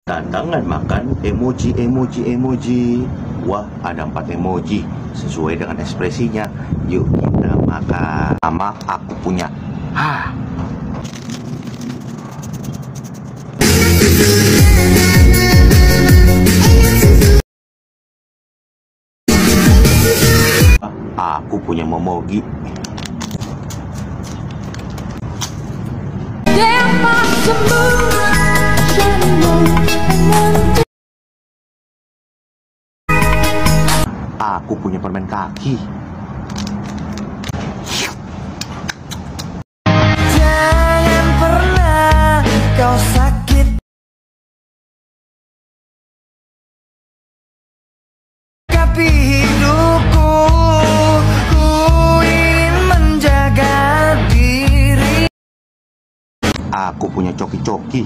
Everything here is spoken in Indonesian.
Tantangan makan emoji. Wah, ada 4 emoji sesuai dengan ekspresinya. Yuk kita makan. Sama aku punya. Aku punya momogi. Aku punya permen kaki. Jangan pernah kau sakit, tapi hidupku ku ingin menjaga diri. Aku punya coki-coki.